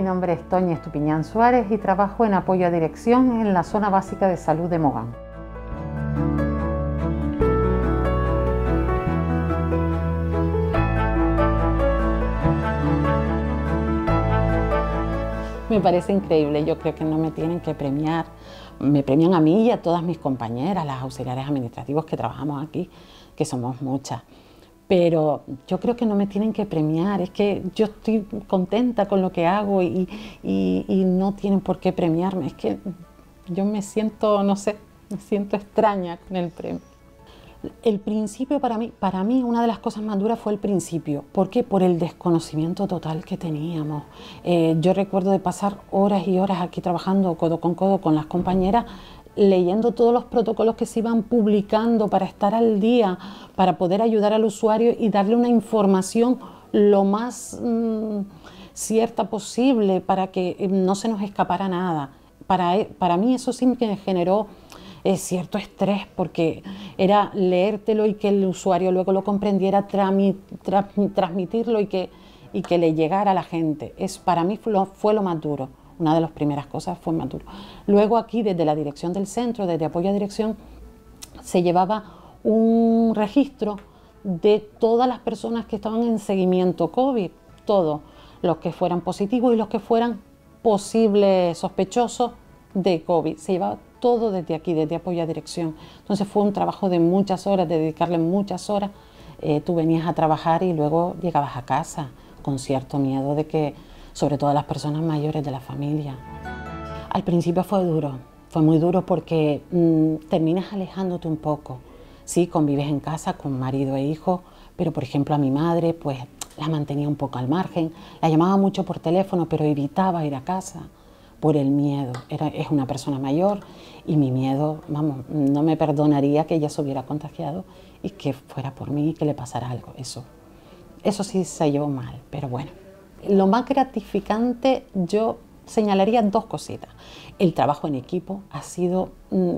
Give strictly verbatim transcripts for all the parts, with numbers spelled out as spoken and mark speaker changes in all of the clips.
Speaker 1: nombre es Toñi Estupiñán Suárez y trabajo en apoyo a dirección en la Zona Básica de Salud de Mogán. Me parece increíble, yo creo que no me tienen que premiar, me premian a mí y a todas mis compañeras, las auxiliares administrativos que trabajamos aquí, que somos muchas. Pero yo creo que no me tienen que premiar, es que yo estoy contenta con lo que hago y, y, y no tienen por qué premiarme. Es que yo me siento, no sé, me siento extraña con el premio. El principio para mí, para mí una de las cosas más duras fue el principio. ¿Por qué? Por el desconocimiento total que teníamos. Eh, yo recuerdo de pasar horas y horas aquí trabajando codo con codo con las compañeras, leyendo todos los protocolos que se iban publicando para estar al día, para poder ayudar al usuario y darle una información lo más mmm, cierta posible para que no se nos escapara nada. Para, para mí eso sí me generó eh, cierto estrés, porque era leértelo y que el usuario luego lo comprendiera, trami, tra, transmitirlo y que, y que le llegara a la gente. Es, para mí fue lo, fue lo más duro. Una de las primeras cosas fue más duro. Luego aquí, desde la dirección del centro, desde apoyo a dirección, se llevaba un registro de todas las personas que estaban en seguimiento COVID, todos, los que fueran positivos y los que fueran posibles sospechosos de COVID. Se llevaba todo desde aquí, desde apoyo a dirección. Entonces fue un trabajo de muchas horas, de dedicarle muchas horas. Eh, tú venías a trabajar y luego llegabas a casa con cierto miedo de que, sobre todo las personas mayores de la familia. Al principio fue duro, fue muy duro porque mmm, terminas alejándote un poco. Sí, convives en casa con marido e hijo, pero por ejemplo a mi madre pues la mantenía un poco al margen, la llamaba mucho por teléfono, pero evitaba ir a casa por el miedo. Era, es una persona mayor y mi miedo, vamos, no me perdonaría que ella se hubiera contagiado y que fuera por mí y que le pasara algo. Eso, eso sí se llevó mal, pero bueno. Lo más gratificante, yo señalaría dos cositas. El trabajo en equipo ha sido...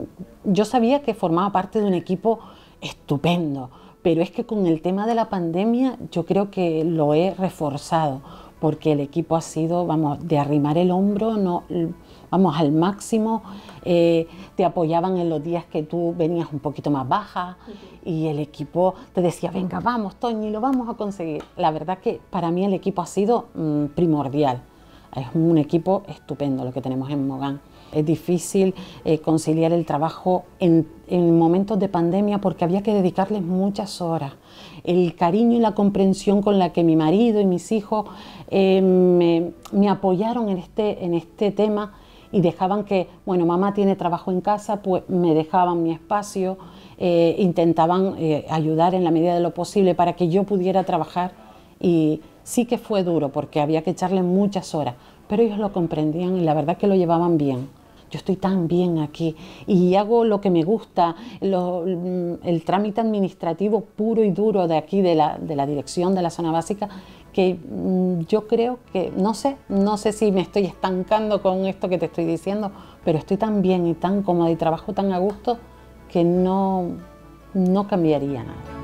Speaker 1: Yo sabía que formaba parte de un equipo estupendo, pero es que con el tema de la pandemia yo creo que lo he reforzado, porque el equipo ha sido, vamos, de arrimar el hombro, no, vamos, al máximo. Eh, te apoyaban en los días que tú venías un poquito más baja y el equipo te decía, venga, vamos, Toñi, lo vamos a conseguir. La verdad que para mí el equipo ha sido mmm, primordial. Es un equipo estupendo lo que tenemos en Mogán. Es difícil eh, conciliar el trabajo en, en momentos de pandemia porque había que dedicarles muchas horas. El cariño y la comprensión con la que mi marido y mis hijos eh, me, me apoyaron en este, en este tema y dejaban que, bueno, mamá tiene trabajo en casa, pues me dejaban mi espacio, eh, intentaban eh, ayudar en la medida de lo posible para que yo pudiera trabajar. Y sí que fue duro porque había que echarle muchas horas, pero ellos lo comprendían y la verdad que lo llevaban bien. Yo estoy tan bien aquí y hago lo que me gusta, lo, el trámite administrativo puro y duro de aquí, de la, de la dirección de la zona básica, que mmm, yo creo que, no sé, no sé si me estoy estancando con esto que te estoy diciendo, pero estoy tan bien y tan cómoda y trabajo tan a gusto que no, no cambiaría nada.